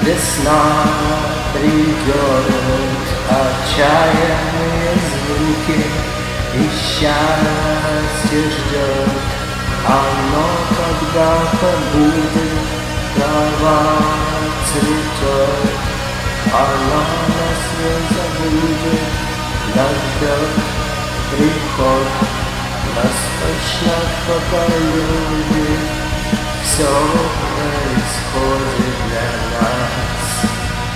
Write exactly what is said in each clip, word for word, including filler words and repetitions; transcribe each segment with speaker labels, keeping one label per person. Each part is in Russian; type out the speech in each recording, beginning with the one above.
Speaker 1: Весна придет, отчаянные звуки, и счастье ждет. Оно когда-то будет, трава цветет. Она нас не забудет, нас ждет приход. Нас точно кто-то любит, все происходит для нас.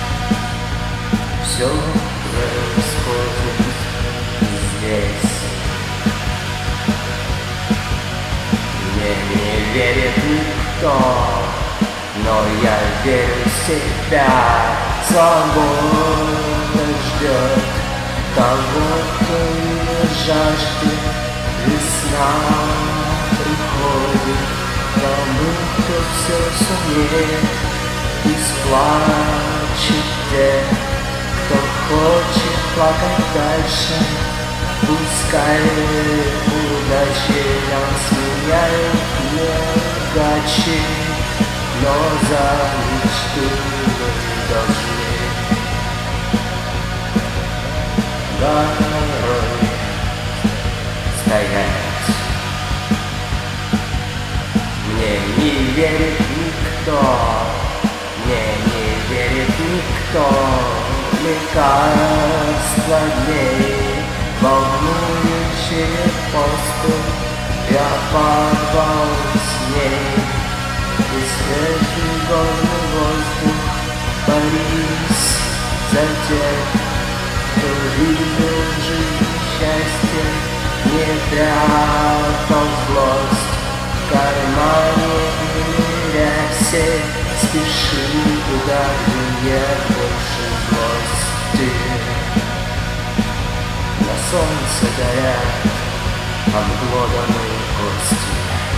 Speaker 1: Все происходит здесь. Мне не верит никто, но я верю в себя. Свобода ждет того, кто ее жаждет. Весна приходит тому, кто все сумеет. Пусть плачет те, кто хочет плакать дальше. Пускай удачи нам сменяют неудачи, но за мечту мы должны горой стоять. Мне не верит никто, мне не верит никто. Лекарства дней, волнующие поступь, я подвал с ней. И свежий горный воздух, борись за тех, кто видел в жизни счастье, не прятал злость в кармане и рясе. Спеши туда, где нет больше злости. На солнце горят обглоданные кости.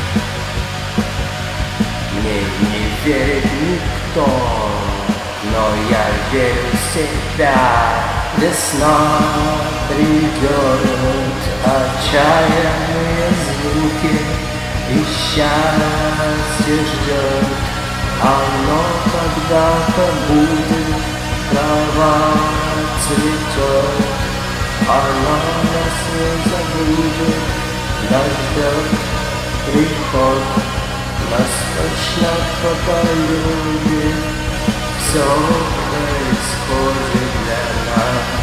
Speaker 1: Мне не верит никто, но я верю в себя. Весна придет, отчаянные звуки, и счастье ждет. Оно когда-то будет, трава цветет. Оно нас не забудет, нас ждет приход. Нас точно кто-то любит, все происходит для нас.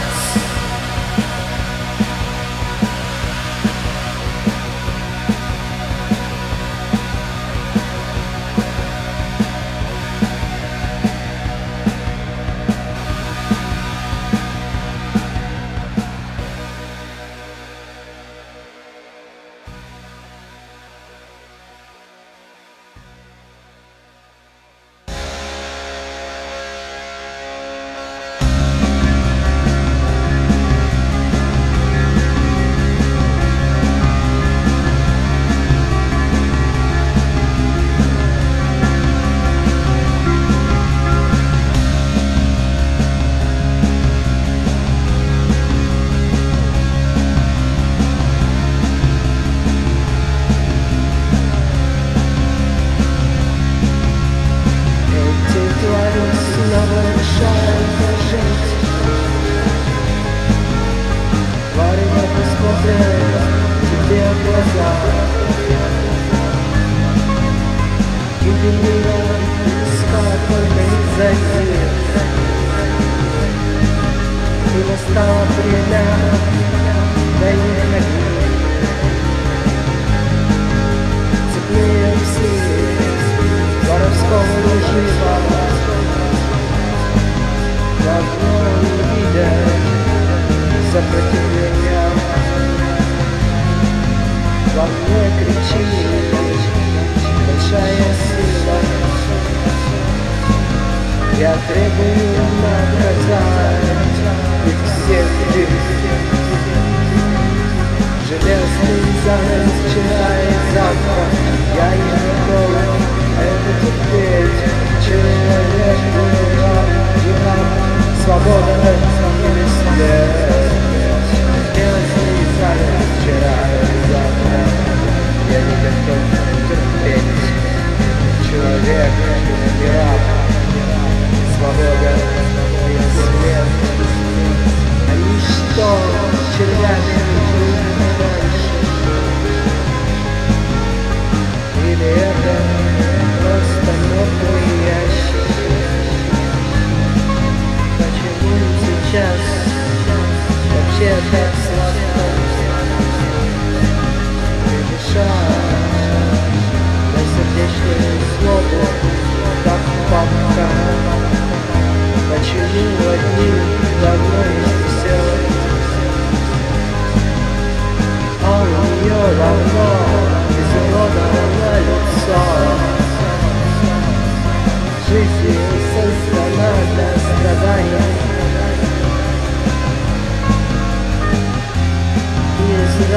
Speaker 2: И настало время доехать. Теплее всех воровского режима. Давно не видят сопротивления. Во мне кричит большая сила. Я требую наказать их всех здесь. Железный занавес вчера и завтра. Я не готов это терпеть. Человек выбрал жена, свобода или смерть. Железный занавес вчера и завтра. Я не готов терпеть. Человек и раб. Свобода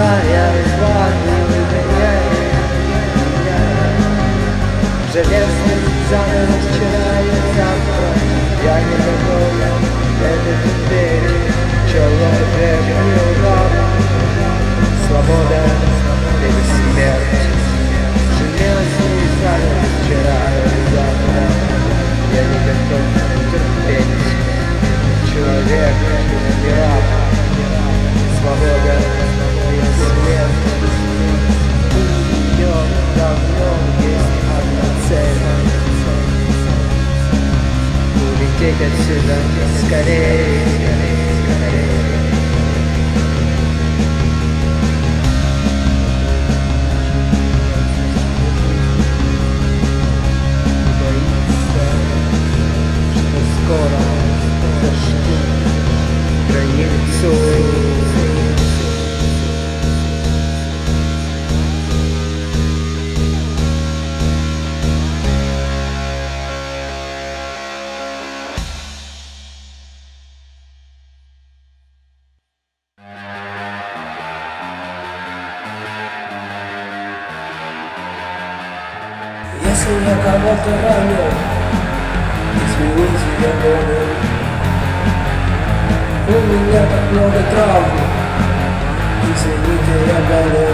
Speaker 2: я звоню меня, железный занавес вчера и завтра. Я не готов, это теперь человек и раб. Свобода или смерть. Железный занавес вчера и завтра. Я не готов терпеть. Человек и раб. Свобода или смерть. У нее давно есть одна цель. Улететь отсюда скорее, скорее, скорее. Боится, что скоро зажгут границу.
Speaker 3: Если я кого-то ранил, извините, я болен. У меня так много травм, извините, я болен.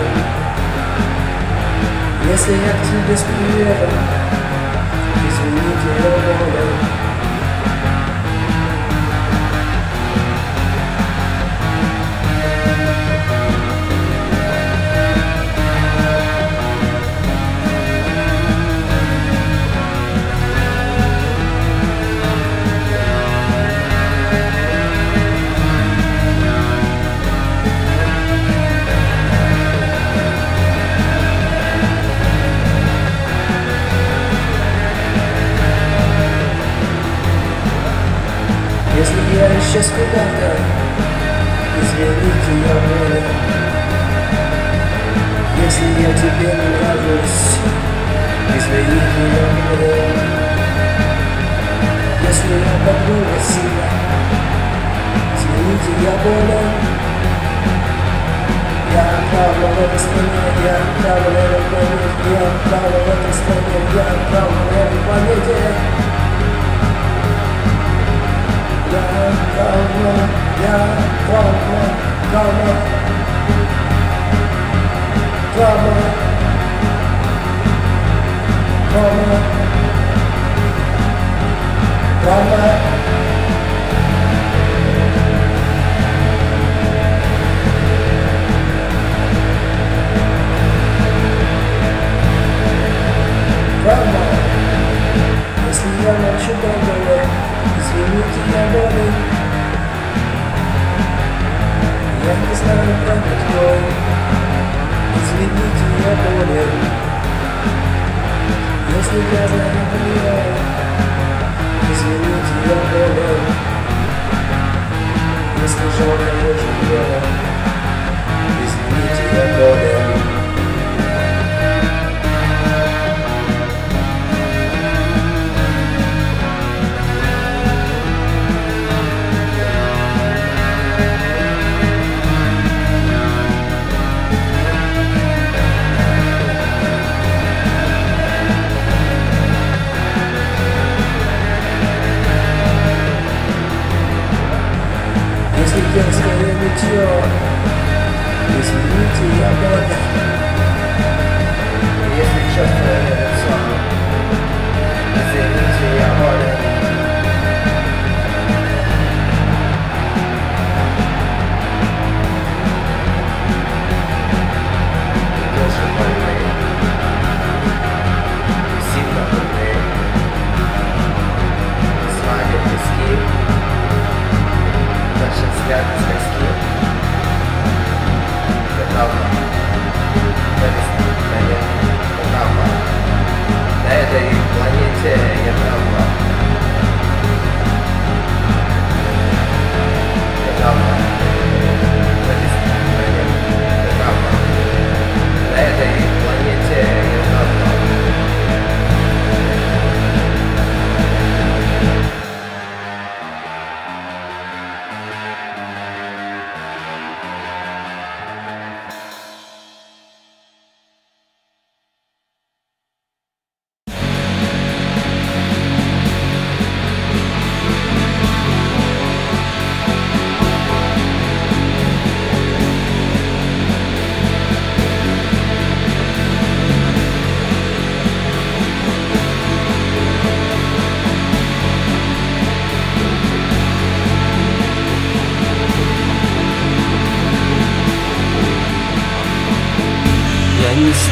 Speaker 3: Если я к тебе с приветом, извините, я болен. Если я исчез куда-то, извините, я болен. Если я тебе не нравлюсь, извините, я болен. Если я подумал себя, извините, я болен. Я отправлю в этой стране, я отправлю в этой планете, я отправлю в этой стране, я отправлю в этой планете. Я травма, я травма, травма, травма, травма, травма. Травма. Если я молчу долго, извините, я болен. Я не знаю, как кто. Извините, я болен. Если грязно не понимаю, извините, я болен. Если жалко очень дело, извините, я болен. Если детское нытье, извините, я болен.
Speaker 2: Если чувствую лицо, извините, я болен. Души больные, сильно больные, свадят пески, наши взгляды с тоски. Травма, травма, на этой планете я травма. Травма, травма, на этой планете я травма.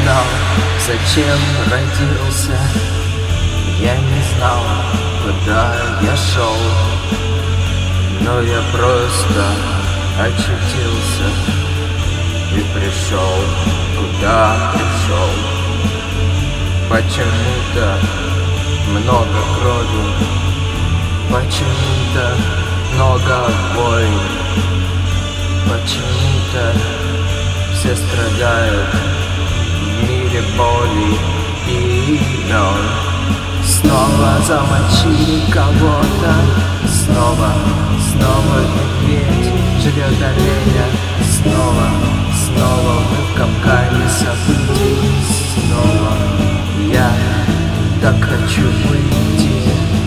Speaker 1: знал, зачем родился, я не знал, куда я шел, но я просто очутился и пришел, куда пришел. Почему-то много крови, почему-то много войн, почему-то все страдают в мире боли и имен. Снова замочили кого-то, снова, снова медведь жрет оленя, снова, снова мы в капкане событий, снова я так хочу выйти,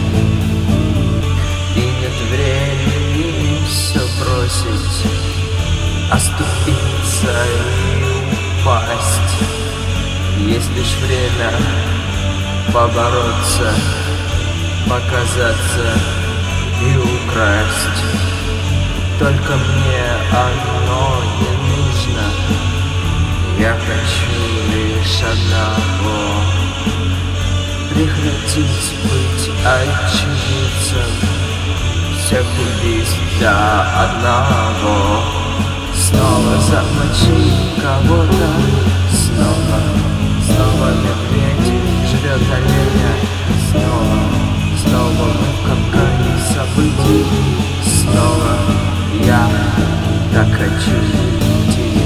Speaker 1: и нет времени все бросить, оступиться и упасть. Есть лишь время побороться, показаться и украсть. Только мне оно не нужно, я хочу лишь одного: прекратить быть очевидцем всех убийств до одного. Снова замочили кого-то, снова, снова медведь жрет оленя, снова, снова мы в капкане событий, снова я так хочу выйти.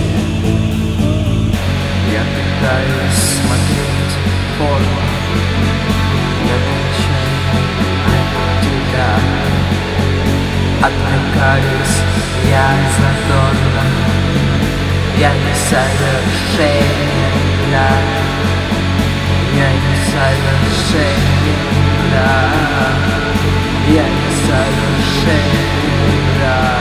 Speaker 1: Я пытаюсь смотреть порно, я ничего от тебя, отвлекаюсь я задорно, я не совершенен, да, я не совершенен, да, я не совершенен, да.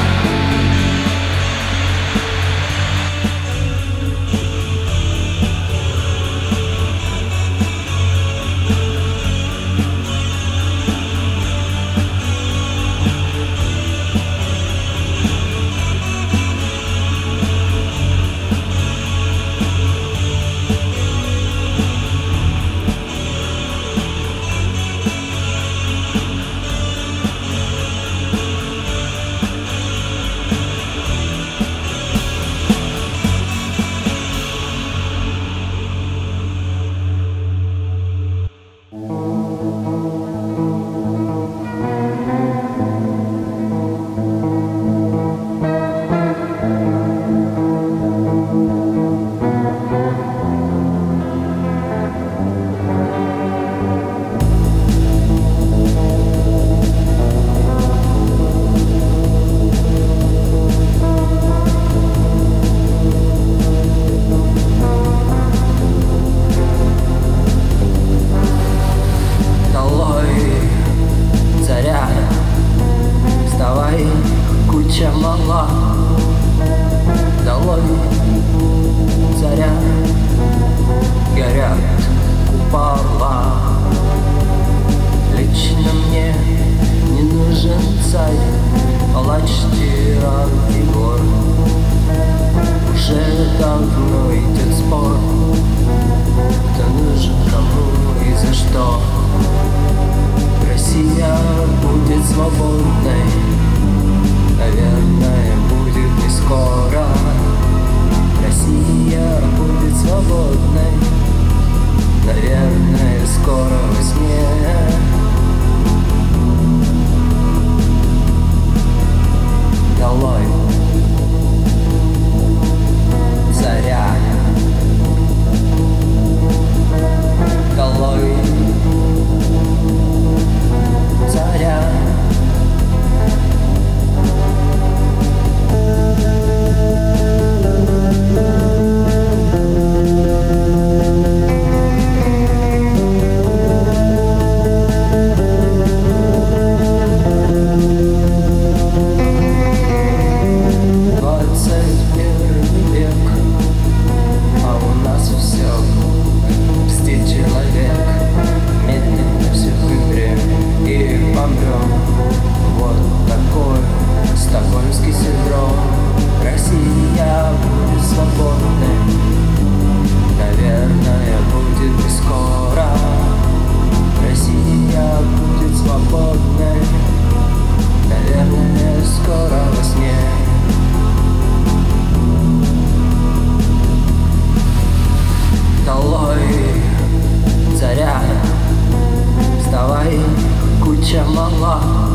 Speaker 1: Мала, долой, заря, горят купола. Лично мне не нужен царь, палач, тиран и вор. Уже давно идет спор, кто нужен кому и за что. Россия будет свободной, наверное, будет не скоро. Россия будет свободной, наверное, скоро во сне. Долой, заря, долой, заря, туча мала,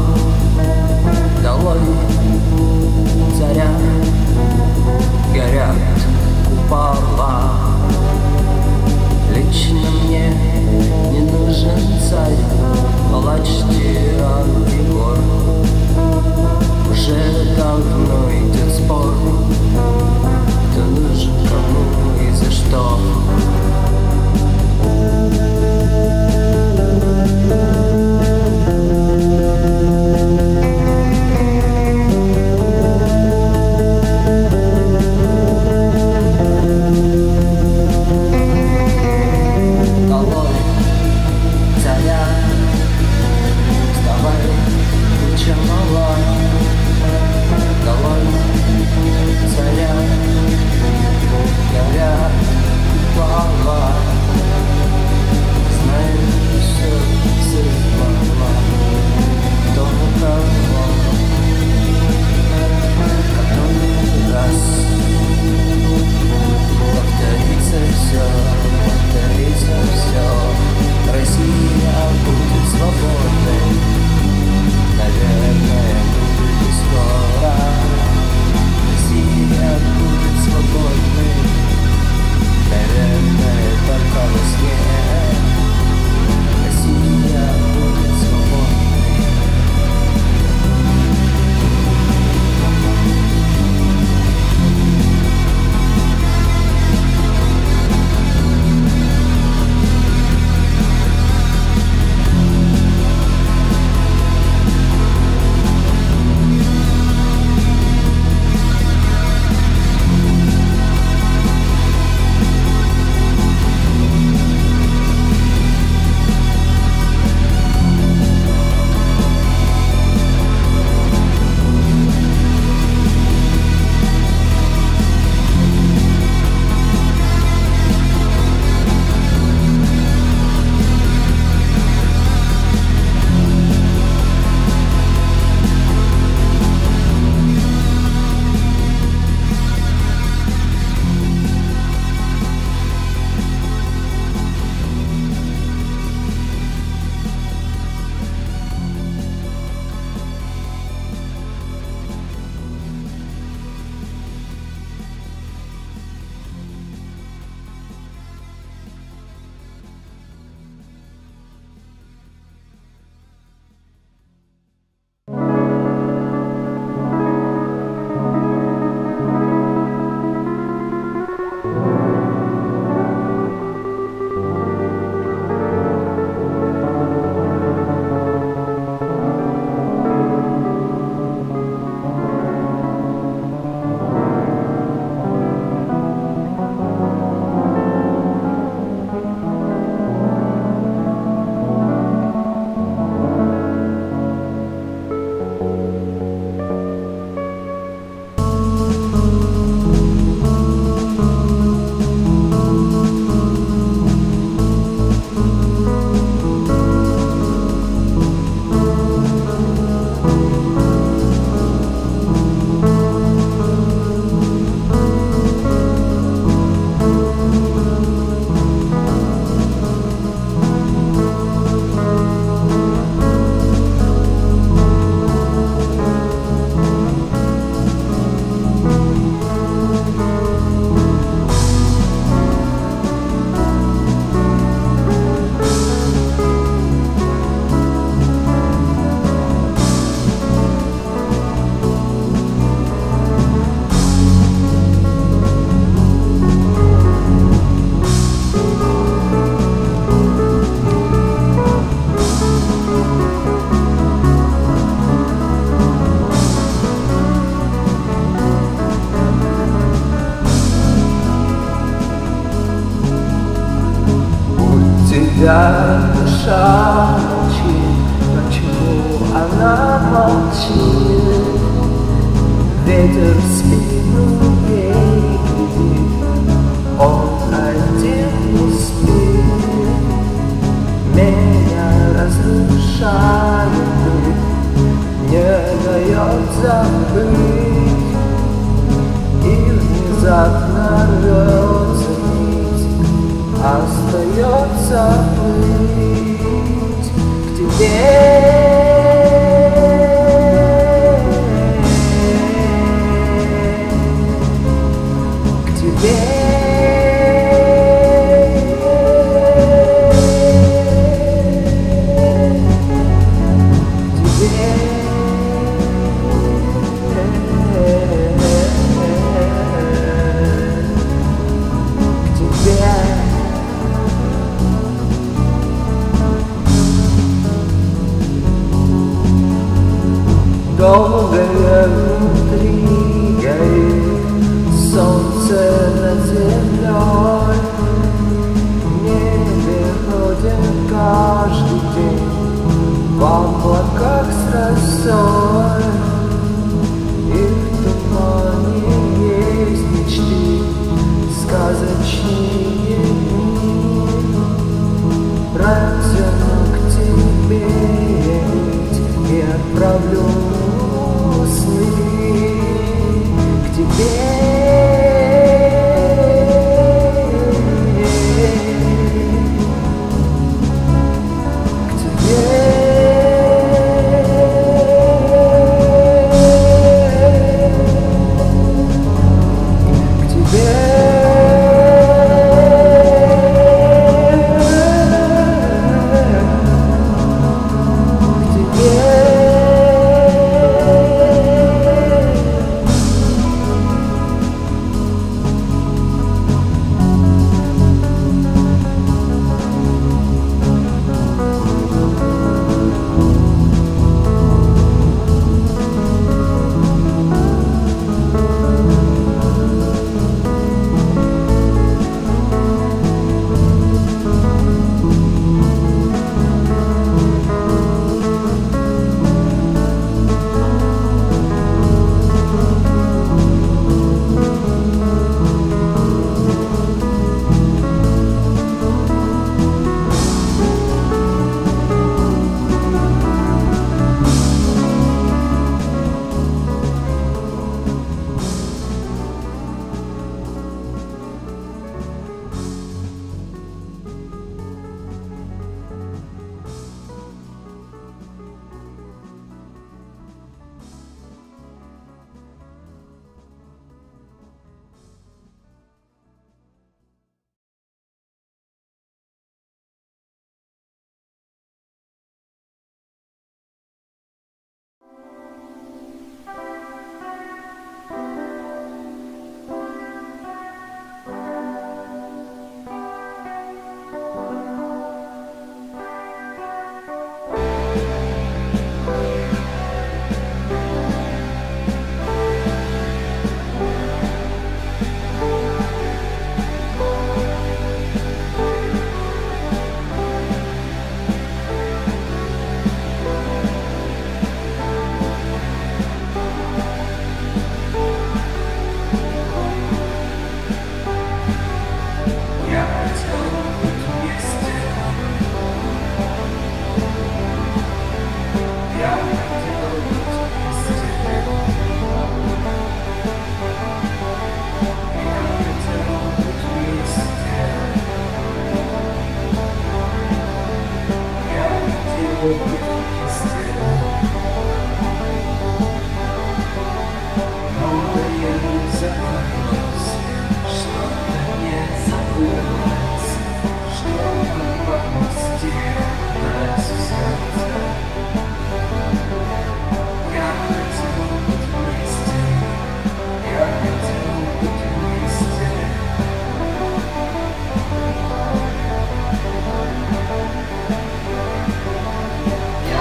Speaker 1: долой заря, горят купола. Лично мне не нужен царь, палач, тиран и вор. Уже давно идет спор, кто нужен кому и за что. Долой заря, вставай, туча мала. Долой заря, горят купола. Знаешь, все сыпало, кто у кого. Который раз повторится все, повторится все. Россия будет свободной, наверное, будет и скоро. Россия будет свободной, наверное, только во сне. Россия будет свободной.
Speaker 3: Тебя душа молчит, почему она молчит? Ветер в спину ей глядит, он один не спит. Меня разрушает быт, не дает забыть, и внезапно рвется нить, остается плыть к тебе.
Speaker 1: Многое внутри горит, солнце над землей. В небе ходим каждый день в облаках с росой. И в тумане есть мечты, сказочные дни. Протяну к тебе и отправлю сны к тебе.
Speaker 2: Я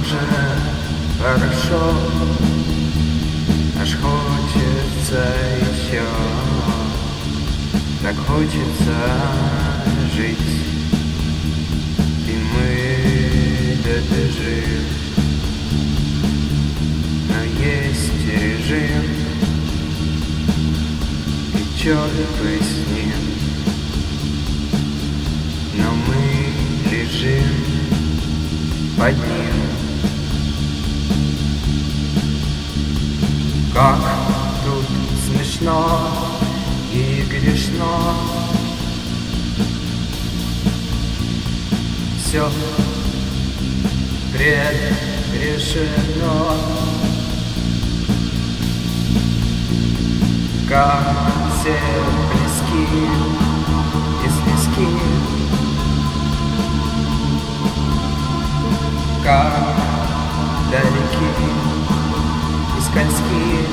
Speaker 1: Как же хорошо, аж хочется еще, так хочется жить, и мы добежим. Но есть режим, и черт бы с ним, но мы лежим под ним. Как тут смешно и грешно, все предрешено. Как все близки и слизки, как далеки и скользки.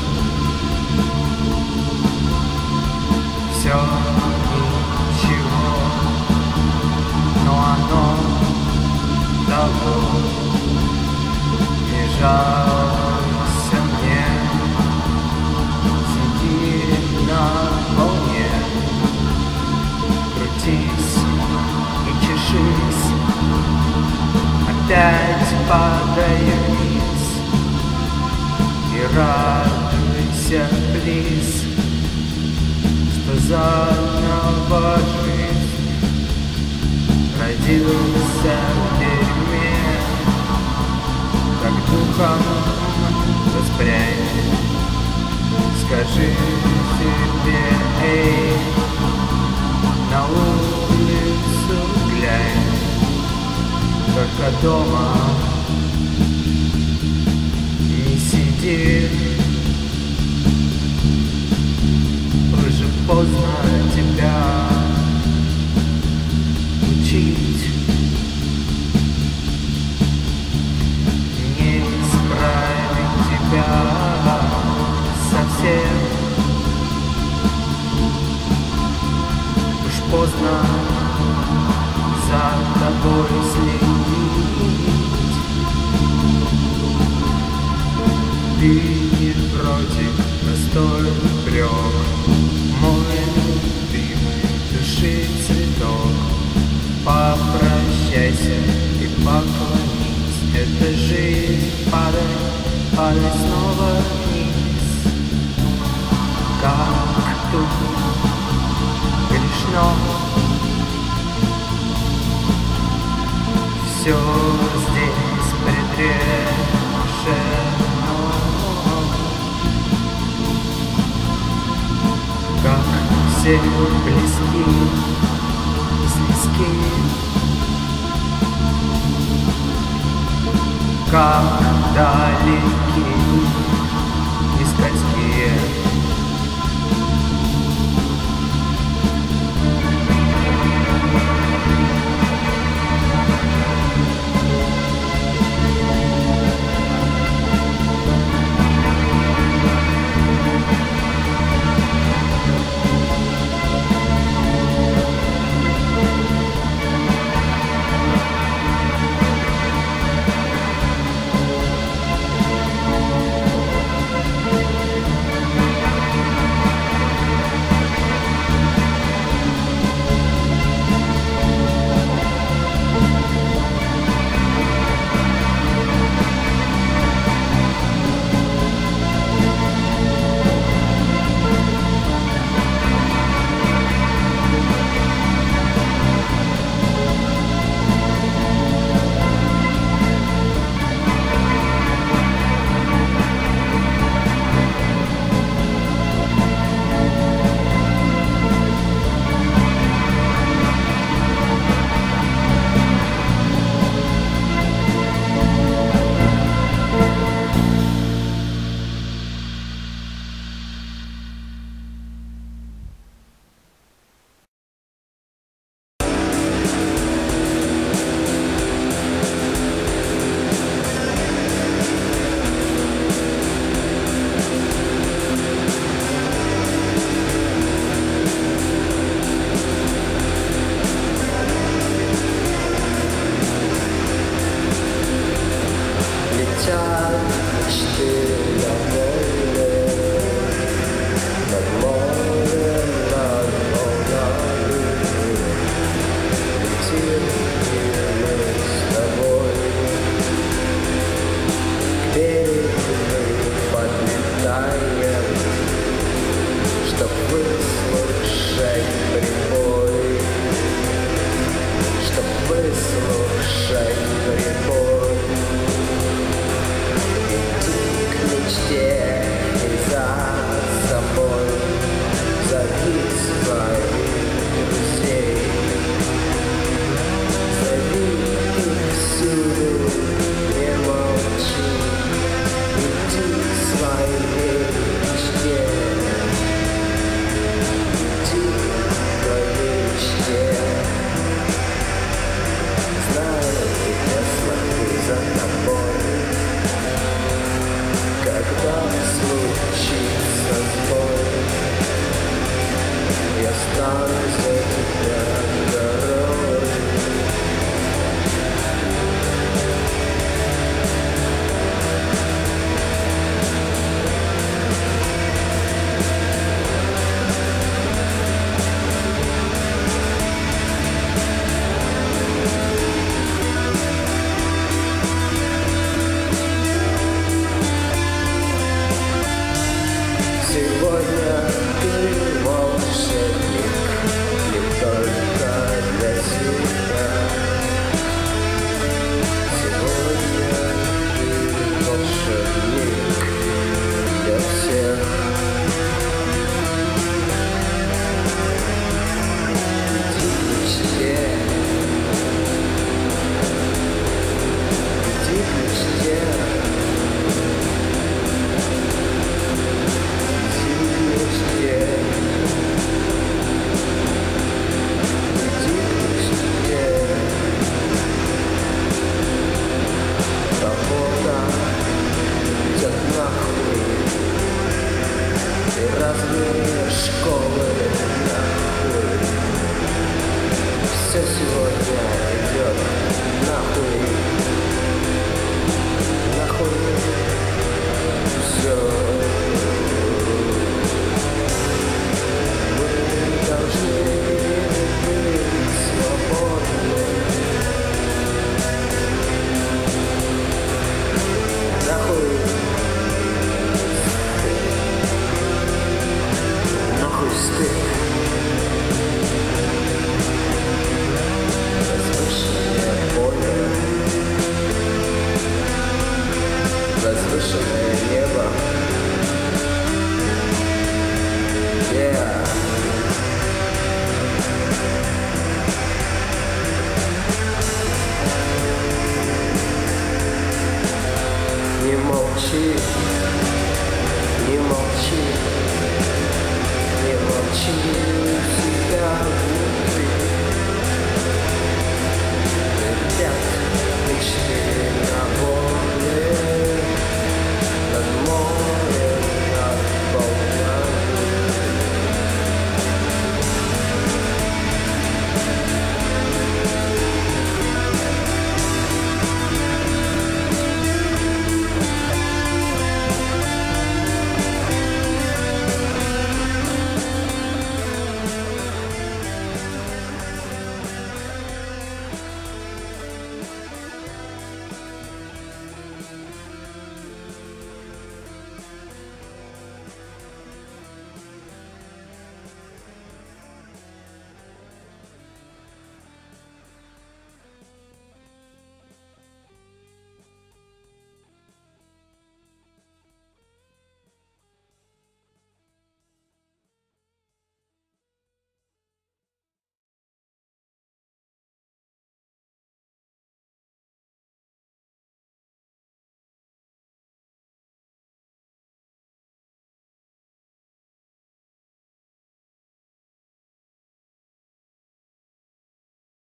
Speaker 1: Все ничего, но оно того не жалься мне. Сиди на волне, крутись и чешись, опять падай вниз и радуйся, плиз, что заново жизнь родился в дерьме. Как духом воспрянь, скажи себе, эй, на улицу глянь, только дома не сиди. Уже поздно тебя учить, не исправить тебя совсем. Уж поздно за тобой следить. Ты не против, простой упрек, мой любимый души цветок. Попрощайся и поклонись, это жизнь, падай, падай снова вниз. Как тут грешно, все здесь предрешено. Как все близки и слизки, как далеки и скользкие. с тобой к берегу подлетаем, чтоб выслушать прибой, чтоб выслушать прибой. Иди к мечте и за собой зови своих друзей, зови их всюду, не молчи, иди к своей мечте, иди к твоей мечте. Знаю, я смотрю за тобой, когда случится сбой, я стану за тебя горой. Сегодня ты волшебник не только для себя. Сегодня ты волшебник для всех. Иди к мечте, иди к мечте. Разные школы нахуй, все сегодня